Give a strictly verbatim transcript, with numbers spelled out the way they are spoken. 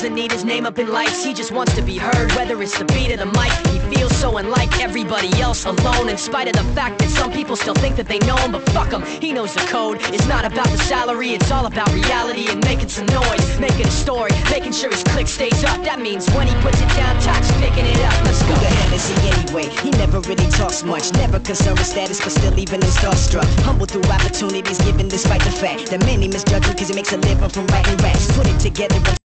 doesn't need his name up in lights. He just wants to be heard, whether it's the beat or the mic. He feels so unlike everybody else, alone, in spite of the fact that some people still think that they know him. But fuck him, he knows the code. It's not about the salary, it's all about reality and making some noise, making a story, making sure his click stays up. That means when he puts it down, Tox picking it up. Let's go. Who the hell is he anyway? He never really talks much, never concerned with status, but still even in starstruck. Humble through opportunities given despite the fact that many misjudge him cause he makes a living from writing raps. Put it together